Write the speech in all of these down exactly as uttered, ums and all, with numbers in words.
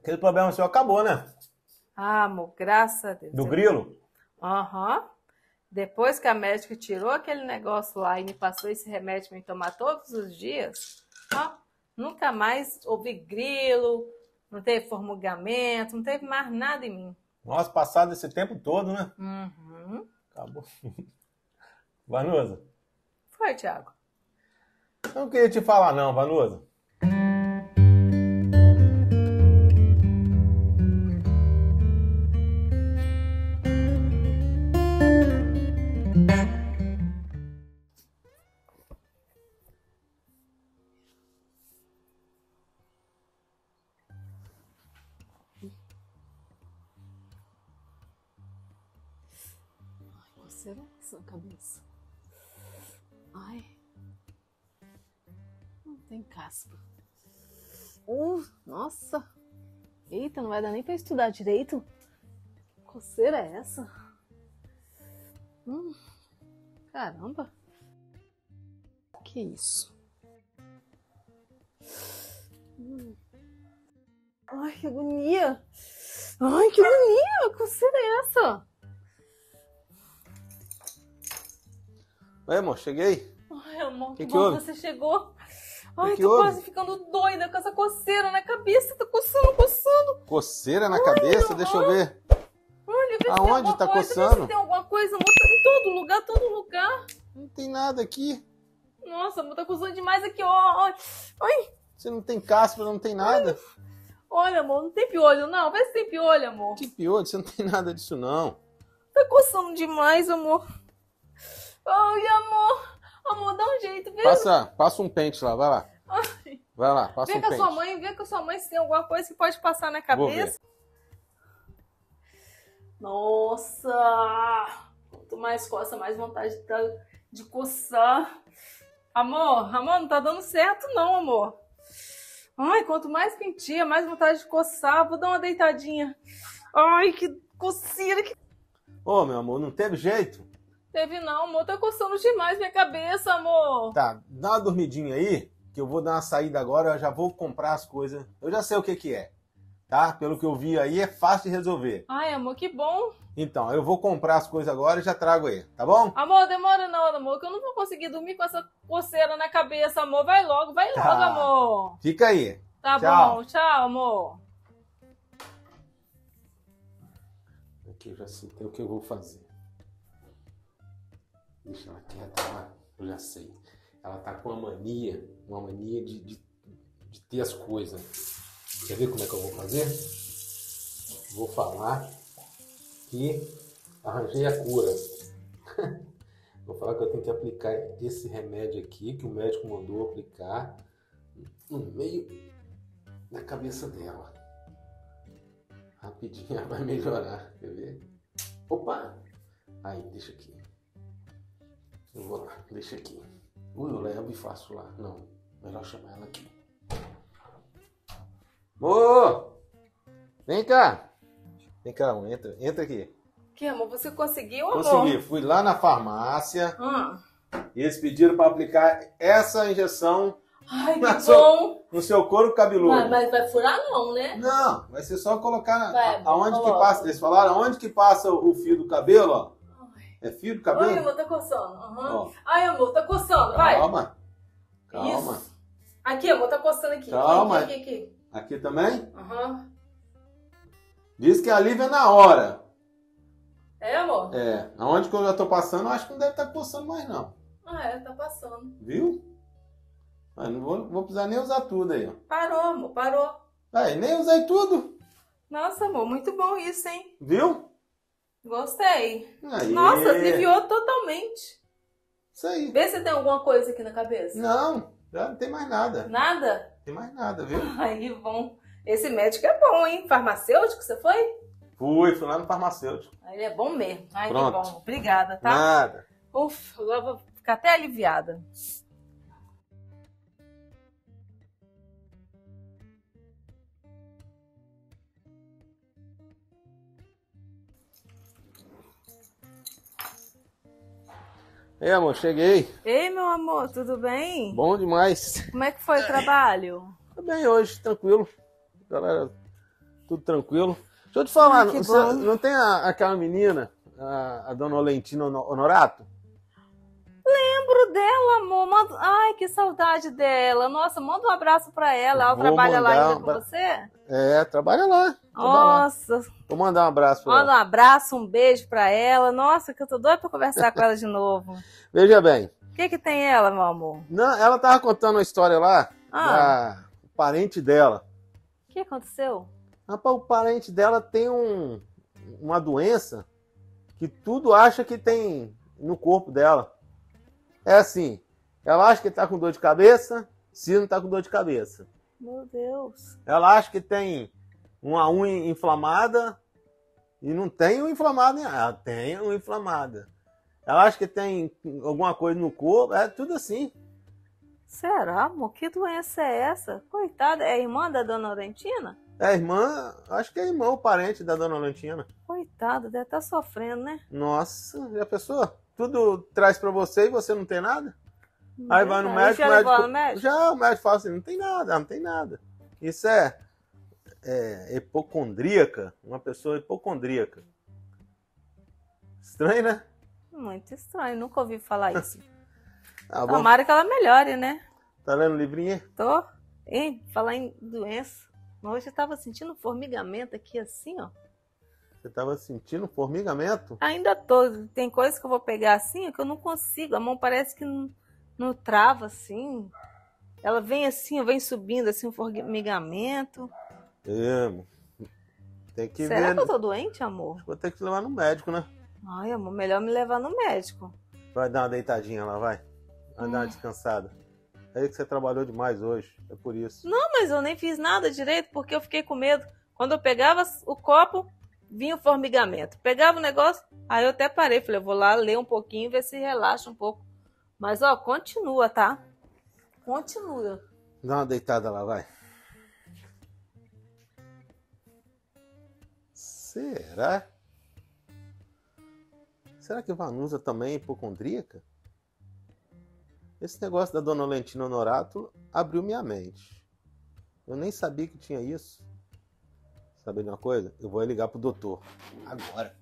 Aquele problema seu acabou, né? Ah, amor, graças a Deus. Do grilo? Aham. Uhum. Depois que a médica tirou aquele negócio lá e me passou esse remédio para me tomar todos os dias, ó, nunca mais houve grilo, não teve formigamento, não teve mais nada em mim. Nossa, passado esse tempo todo, né? Uhum. Acabou. Vanusa. Foi, Thiago. Eu não queria te falar não, Vanusa. Será que isso na cabeça? Ai. Não tem caspa. Uh, nossa. Eita, não vai dar nem pra estudar direito. Que coceira é essa? Hum, caramba. Que isso? Hum. Ai, que agonia. Ai, que agonia. Que coceira é essa? Oi, amor, cheguei. Ai, amor, que, que que bom houve? que você chegou. Ai, que tô houve? quase ficando doida com essa coceira na cabeça. Tá coçando, coçando. Coceira na Ai, cabeça? ai. Deixa eu ver. Olha, vê se Aonde tem alguma tá coisa, coçando? vê se tem alguma coisa, amor. Tá em todo lugar, todo lugar. Não tem nada aqui. Nossa, amor, tá coçando demais aqui, ó. Ai, Você não tem caspa, não tem nada. olha, amor, não tem piolho, não. Vê se tem piolho, amor. Que piolho? Você não tem nada disso, não. Tá coçando demais, amor. Ai, amor. Amor, dá um jeito, vê. Passa, passa um pente lá, vai lá. Ai. Vai lá, passa Vê um com a pente. sua mãe, vê com a sua mãe se tem alguma coisa que pode passar na Vou cabeça. Nossa! Quanto mais coça, mais vontade de, tá, de coçar. Amor, amor, não tá dando certo não, amor. Ai, quanto mais pentia, mais vontade de coçar. Vou dar uma deitadinha. Ai, que coceira que... Ô, meu amor, não teve jeito? Teve não, amor. Tá coçando demais minha cabeça, amor. Tá, dá uma dormidinha aí, que eu vou dar uma saída agora, eu já vou comprar as coisas. Eu já sei o que que é, tá? Pelo que eu vi aí, é fácil de resolver. Ai, amor, que bom. Então, eu vou comprar as coisas agora e já trago aí, tá bom? Amor, demora não, amor, que eu não vou conseguir dormir com essa coceira na cabeça, amor. Vai logo, vai logo, Tá. amor. Fica aí. Tá Tchau. bom, tchau, amor. Aqui eu já sei o que eu vou fazer. Deixa ela quieta lá, eu já sei. Ela tá com uma mania, uma mania de, de, de ter as coisas. Quer ver como é que eu vou fazer? Vou falar que arranjei a cura. Vou falar que eu tenho que aplicar esse remédio aqui, que o médico mandou aplicar no meio da cabeça dela. Rapidinho ela vai melhorar, quer ver? Opa! Aí, deixa aqui. Eu vou lá, deixa aqui. Ui, eu levo e faço lá. Não, melhor chamar ela aqui. Ô! Vem cá! Vem cá, entra, entra aqui. Que, amor, você conseguiu, amor? Consegui, fui lá na farmácia Hum. e eles pediram para aplicar essa injeção Ai, que na bom. sua- no seu couro cabeludo. Mas, mas vai furar não, né? Não, vai ser só colocar Vai, a- aonde que coloca. passa. Eles falaram aonde que passa o fio do cabelo, ó. É fio do Ai, cabelo? amor, tá coçando. Uhum. Ó. Ai, amor, tá coçando, vai. Calma. Calma. Isso. Aqui, amor, tá coçando aqui. Calma. Aqui, aqui, aqui. Aqui também? Aham. Diz que alivia na hora. É, amor? É, aonde que eu já tô passando, eu acho que não deve estar coçando mais não. Ah, é, tá passando. Viu? Ah, não vou, vou precisar nem usar tudo aí, ó. Parou, amor, parou. Aí, nem usei tudo. Nossa, amor, muito bom isso, hein? Viu? Gostei. Aí. Nossa, aliviou totalmente. Isso aí. Vê se tem alguma coisa aqui na cabeça. Não, já não tem mais nada. Nada? Não tem mais nada, viu? Ai, bom. Esse médico é bom, hein? Farmacêutico, você foi? Fui, fui lá no farmacêutico. Ah, ele é bom mesmo. Ai, Pronto. que bom. Obrigada, tá? Nada. Ufa, agora eu vou ficar até aliviada. Ei, amor, cheguei. Ei, meu amor, tudo bem? Bom demais. Como é que foi o trabalho? Tá bem hoje, tranquilo. A galera Tudo tranquilo. Deixa eu te falar, Ah, que você bom. não tem a- aquela menina, a, a dona Olentina Hono- Honorato? Lembro dela, amor. Manda... Ai, que saudade dela. Nossa, manda um abraço pra ela. Ela Vou trabalha lá mandar ainda um com abra- você? É, trabalha lá. Trabalha lá. Nossa, Vou mandar um abraço pra manda um ela. abraço, um beijo pra ela. Nossa, que eu tô doida pra conversar com ela de novo. Veja bem, O que que tem ela, meu amor? não, ela tava contando uma história lá Ah, da parente dela. o que aconteceu? Rapaz, o parente dela tem um, uma doença que tudo acha que tem no corpo dela. É assim, ela acha que tá com dor de cabeça, se não tá com dor de cabeça. Meu Deus. Ela acha que tem uma unha inflamada e não tem uma inflamada. Ela tem uma inflamada. Ela acha que tem alguma coisa no corpo, é tudo assim. Será, amor? Que doença é essa? Coitada, é irmã da dona Laurentina? É irmã, acho que é irmão, parente da dona Valentina. Coitada, deve estar sofrendo, né? Nossa, já pensou? Tudo traz pra você e você não tem nada? Aí vai no Aí médico, já o levou médico, no médico? já o médico fala assim, não tem nada, não tem nada. Isso é, é hipocondríaca, uma pessoa hipocondríaca. Estranho, né? Muito estranho, nunca ouvi falar isso. Ah, bom. Tomara que ela melhore, né? Tá lendo o livrinho aí? Tô. Hein? Falar em doença. Hoje eu tava sentindo um formigamento aqui assim, ó. Você tava sentindo formigamento? Ainda tô. Tem coisas que eu vou pegar assim que eu não consigo. A mão parece que não, não trava assim. Ela vem assim, vem subindo assim, um formigamento. É, tem que Será ver. que eu tô doente, amor? Vou ter que levar no médico, né? Ai, amor, melhor me levar no médico. Vai dar uma deitadinha lá, vai. Vai Hum. dar uma descansada. É que você trabalhou demais hoje, é por isso. Não, mas eu nem fiz nada direito porque eu fiquei com medo. Quando eu pegava o copo, vinha o formigamento. Pegava o negócio, aí eu até parei. Falei, eu vou lá ler um pouquinho, ver se relaxa um pouco. Mas, ó, continua, tá? Continua. Dá uma deitada lá, vai. Será? Será que Vanusa também é hipocondríaca? Esse negócio da dona Valentina Honorato abriu minha mente. Eu nem sabia que tinha isso. Sabe de uma coisa? Eu vou ligar pro doutor. Agora.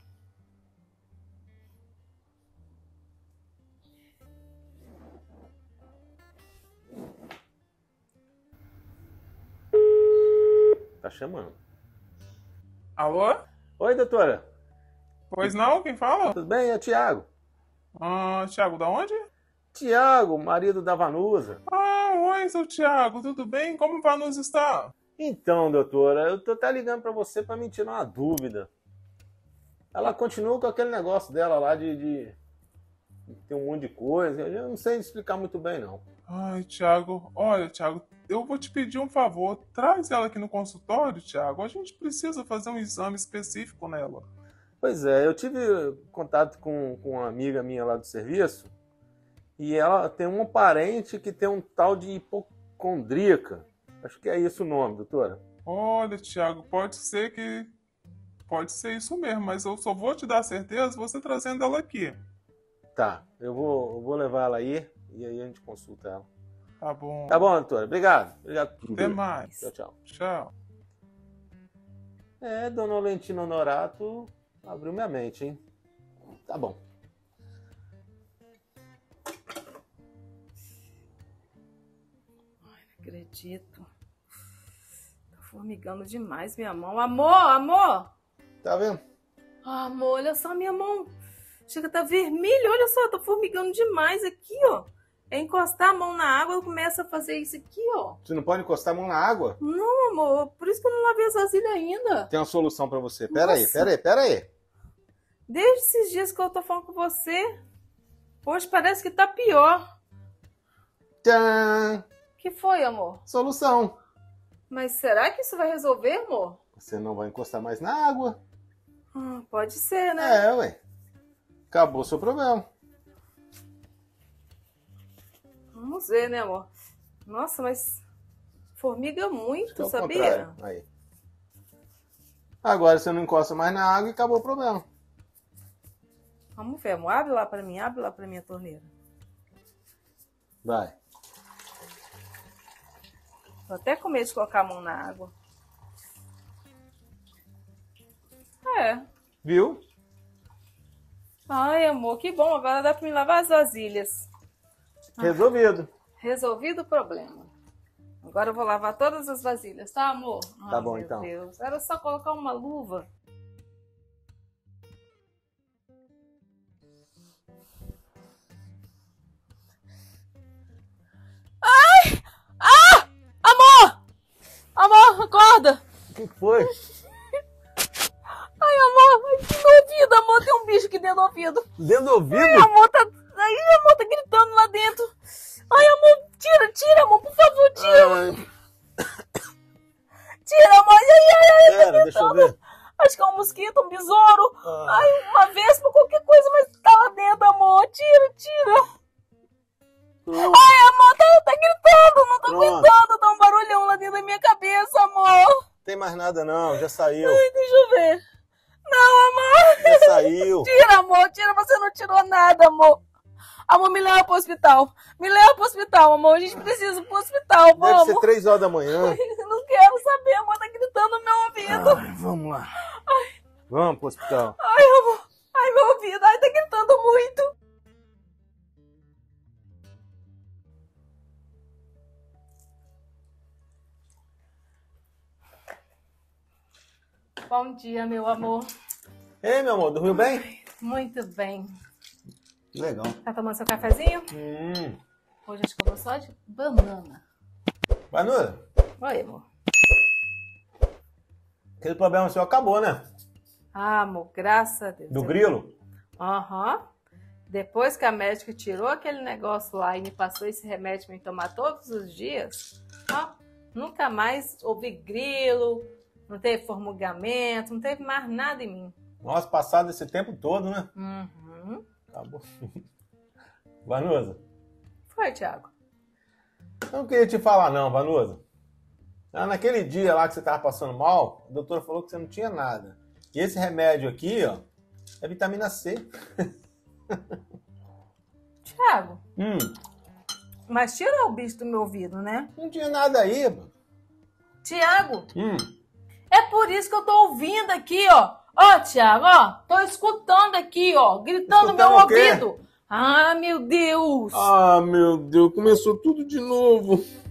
Tá chamando. Alô? Oi, doutora. Pois não? Quem fala? Tudo bem? É o Tiago. Ah, Thiago, da onde? Tiago, marido da Vanusa. Ah, oi, seu Thiago, tudo bem? Como o Vanus está? Então, doutora, eu tô até ligando pra você pra me tirar uma dúvida. Ela continua com aquele negócio dela lá de, de, de ter um monte de coisa. Eu não sei explicar muito bem, não. Ai, Thiago, olha, Thiago, eu vou te pedir um favor. Traz ela aqui no consultório, Thiago. A gente precisa fazer um exame específico nela. Pois é, eu tive contato com, com uma amiga minha lá do serviço e ela tem um parente que tem um tal de hipocondríaca. Acho que é isso o nome, doutora. Olha, Thiago, pode ser que... Pode ser isso mesmo, mas eu só vou te dar certeza você trazendo ela aqui. Tá, eu vou, eu vou levar ela aí e aí a gente consulta ela. Tá bom. Tá bom, doutora. Obrigado. Obrigado por tudo. Até mais. Tchau, tchau. Tchau. É, dona Valentina Honorato abriu minha mente, hein? Tá bom. Ai, não acredito. Tá formigando demais minha mão. Amor, amor! Tá vendo? Ah, amor, olha só minha mão. Chega, tá vermelho, olha só, tá formigando demais aqui, ó. É encostar a mão na água, começa a fazer isso aqui, ó. Você não pode encostar a mão na água? Não, amor, por isso que eu não lavei as vasilhas ainda. Tem uma solução pra você. Pera aí, Nossa. pera aí, pera aí. Desde esses dias que eu tô falando com você, hoje parece que tá pior. Tchan! Que foi, amor? Solução. Mas será que isso vai resolver, amor? Você não vai encostar mais na água. Ah, pode ser, né? É, ué. Acabou o seu problema. Vamos ver, né, amor? Nossa, mas formiga muito, Acho que é o sabia? contrário. Aí. Agora você não encosta mais na água e acabou o problema. Vamos ver, amor. Abre lá pra mim, abre lá pra minha torneira. Vai. Tô até com medo de colocar a mão na água. É. Viu? Ai, amor, que bom. Agora dá pra me lavar as vasilhas. Resolvido. Resolvido o problema. Agora eu vou lavar todas as vasilhas, tá, amor? Tá Ai, bom, meu então. Deus. Era só colocar uma luva. Ai! Ah! Amor! Amor, acorda! O que foi? Ai, amor, aqui no ouvido, amor, tem um bicho aqui dentro do ouvido. Dentro do ouvido? Ai, amor, tá... Ai, amor, tá gritando lá dentro. Ai, amor, tira, tira, amor, por favor, tira. Ai, Tira, amor. Ai, ai, ai, ai, tá pera, deixa eu gritando. ver. Acho que é um mosquito, um besouro. Ah. Ai, uma vespa, qualquer coisa, mas tá lá dentro, amor. Tira, tira. Pronto. Ai, amor, tá, tá gritando, não tô Pronto. aguentando. Tá um barulhão lá dentro da minha cabeça, amor. Tem mais nada não, já saiu. Ai, deixa eu ver. Não, amor. Já saiu. Tira, amor, tira, você não tirou nada, amor. Amor, me leva pro hospital. Me leva pro hospital, amor. A gente precisa ir pro hospital, Deve vamos. ser três horas da manhã. Eu não quero saber, amor, tá gritando no meu ouvido. Ai, vamos lá. Vamos pro hospital. Ai, amor. Ai, meu ouvido. Ai, tá gritando muito. Bom dia, meu amor. Ei, meu amor, dormiu bem? Muito bem. Legal. Tá tomando seu cafezinho? Hum. Hoje acho que eu vou só de banana. Vanusa, Oi, amor. aquele problema seu acabou, né? Ah, amor, graças a Deus. Do grilo? Aham. Depois que a médica tirou aquele negócio lá e me passou esse remédio pra me tomar todos os dias, ó, nunca mais ouvi grilo, não teve formigamento, não teve mais nada em mim. Nossa, passado esse tempo todo, né? Uhum. Acabou. Vanusa, Foi, Thiago. eu não queria te falar não, Vanusa. Ah, naquele dia lá que você tava passando mal, a doutora falou que você não tinha nada. E esse remédio aqui, ó, é vitamina C. Thiago, Hum, mas tira o bicho do meu ouvido, né? não tinha nada aí, mano. Thiago, Hum, é por isso que eu tô ouvindo aqui, ó. Ó, Thiago, ó, tô escutando aqui, ó, gritando no meu Escutando o quê? ouvido. Ah, meu Deus. ah, meu Deus, começou tudo de novo.